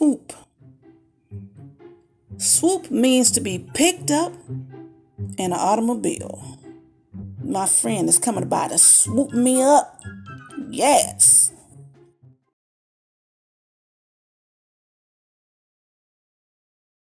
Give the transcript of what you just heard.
swoop. Swoop means to be picked up in an automobile. My friend is coming by to swoop me up. Yes.